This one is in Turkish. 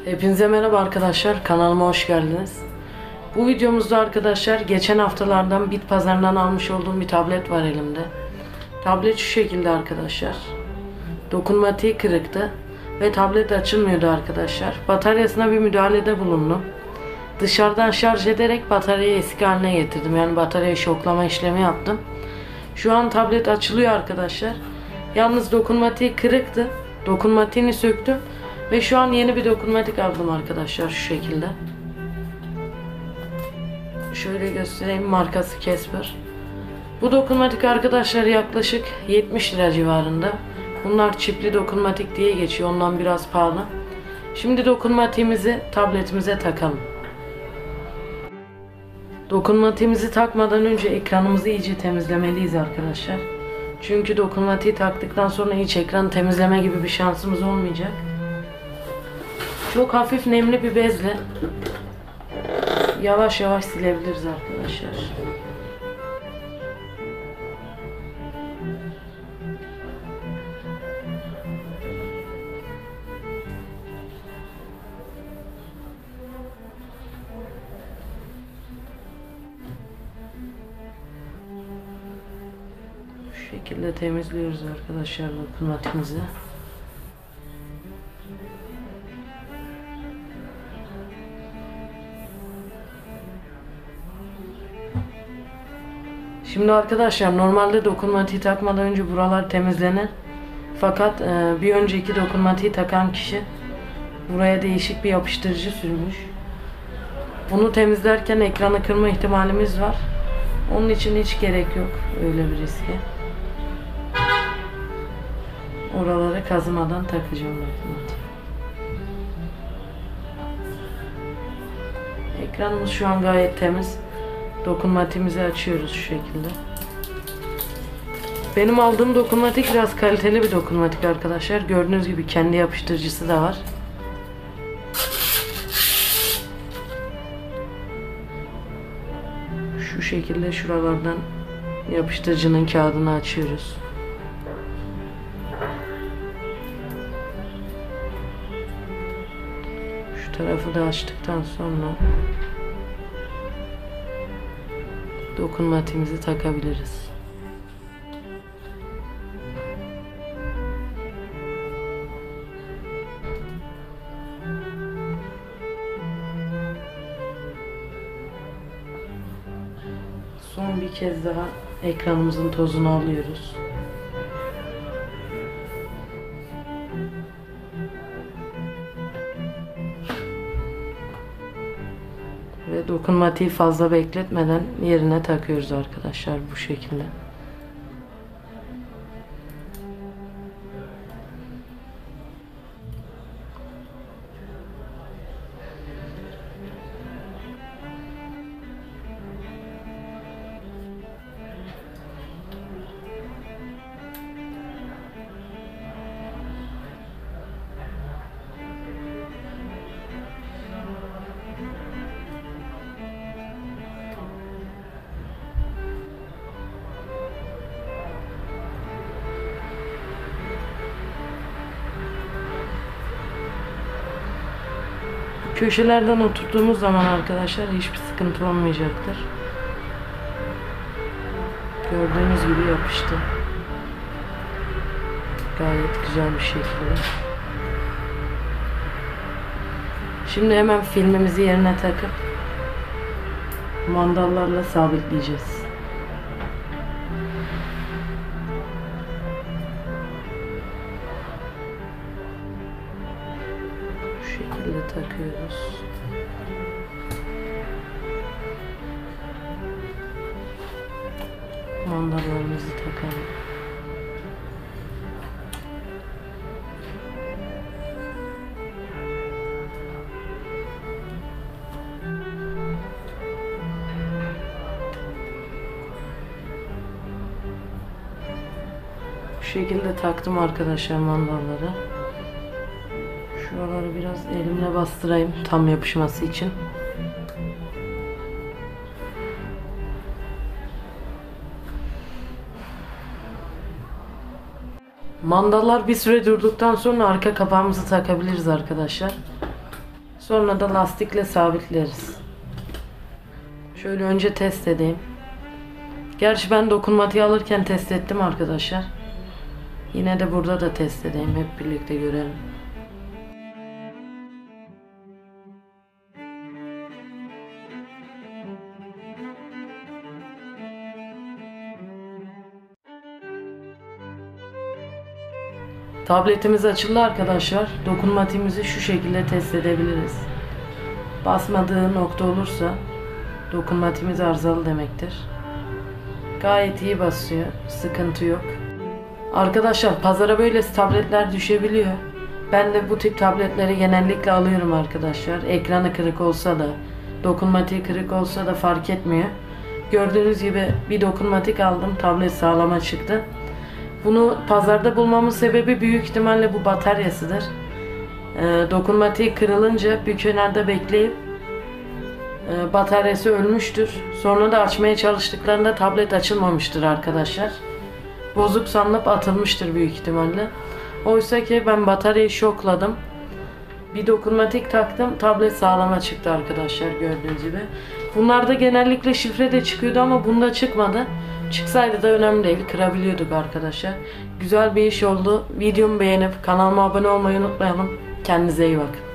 Hepinize merhaba arkadaşlar, kanalıma hoş geldiniz. Bu videomuzda arkadaşlar geçen haftalardan bit pazarından almış olduğum bir tablet var elimde. Tablet şu şekilde arkadaşlar. Dokunmatiği kırıktı ve tablet açılmıyordu arkadaşlar. Bataryasına bir müdahalede bulundum. Dışarıdan şarj ederek bataryayı eski haline getirdim. Yani bataryayı şoklama işlemi yaptım. Şu an tablet açılıyor arkadaşlar. Yalnız dokunmatiği kırıktı. Dokunmatiğini söktüm. Ve şu an yeni bir dokunmatik aldım arkadaşlar şu şekilde. Şöyle göstereyim, markası Casper. Bu dokunmatik arkadaşlar yaklaşık 70 lira civarında. Bunlar çipli dokunmatik diye geçiyor, ondan biraz pahalı. Şimdi dokunmatiğimizi tabletimize takalım. Dokunmatiğimizi takmadan önce ekranımızı iyice temizlemeliyiz arkadaşlar. Çünkü dokunmatiği taktıktan sonra hiç ekranı temizleme gibi bir şansımız olmayacak. Çok hafif nemli bir bezle yavaş yavaş silebiliriz arkadaşlar. Şu şekilde temizliyoruz arkadaşlar dokunmatiğimizi. Şimdi arkadaşlar normalde dokunmatiği takmadan önce buralar temizlenir. Fakat bir önceki dokunmatiği takan kişi buraya değişik bir yapıştırıcı sürmüş. Bunu temizlerken ekranı kırma ihtimalimiz var. Onun için hiç gerek yok öyle bir riske. Oraları kazımadan takacağım dokunmatiği. Ekranımız şu an gayet temiz. Dokunmatiğimizi açıyoruz şu şekilde. Benim aldığım dokunmatik biraz kaliteli bir dokunmatik arkadaşlar. Gördüğünüz gibi kendi yapıştırıcısı da var. Şu şekilde şuralardan yapıştırıcının kağıdını açıyoruz. Şu tarafı da açtıktan sonra dokunmatiğimizi takabiliriz. Son bir kez daha ekranımızın tozunu alıyoruz. Ve dokunmatiği fazla bekletmeden yerine takıyoruz arkadaşlar bu şekilde. Köşelerden oturttuğumuz zaman arkadaşlar hiçbir sıkıntı olmayacaktır. Gördüğünüz gibi yapıştı. Gayet güzel bir şekilde. Şimdi hemen filmimizi yerine takıp mandallarla sabitleyeceğiz. Bu şekilde takıyoruz. Mandallarımızı takalım. Bu şekilde taktım arkadaşlar mandalları. Şuraları biraz elimle bastırayım tam yapışması için. Mandallar bir süre durduktan sonra arka kapağımızı takabiliriz arkadaşlar. Sonra da lastikle sabitleriz. Şöyle önce test edeyim. Gerçi ben dokunmatiği alırken test ettim arkadaşlar. Yine de burada da test edeyim. Hep birlikte görelim. Tabletimiz açıldı arkadaşlar. Dokunmatiğimizi şu şekilde test edebiliriz. Basmadığı nokta olursa dokunmatiğimiz arızalı demektir. Gayet iyi basıyor. Sıkıntı yok. Arkadaşlar pazara böyle tabletler düşebiliyor. Ben de bu tip tabletleri genellikle alıyorum arkadaşlar. Ekranı kırık olsa da, dokunmatiği kırık olsa da fark etmiyor. Gördüğünüz gibi bir dokunmatik aldım. Tablet sağlama çıktı. Bunu pazarda bulmamın sebebi büyük ihtimalle bu bataryasıdır. Dokunmatiği kırılınca bir kenarda bekleyip bataryası ölmüştür. Sonra da açmaya çalıştıklarında tablet açılmamıştır arkadaşlar. Bozuk sanılıp atılmıştır büyük ihtimalle. Oysa ki ben bataryayı şokladım. Bir dokunmatik taktım. Tablet sağlama çıktı arkadaşlar gördüğünüz gibi. Bunlarda genellikle şifre de çıkıyordu ama bunda çıkmadı. Çıksaydı da önemli değil. Kırabiliyorduk arkadaşlar. Güzel bir iş oldu. Videomu beğenip kanalıma abone olmayı unutmayalım. Kendinize iyi bakın.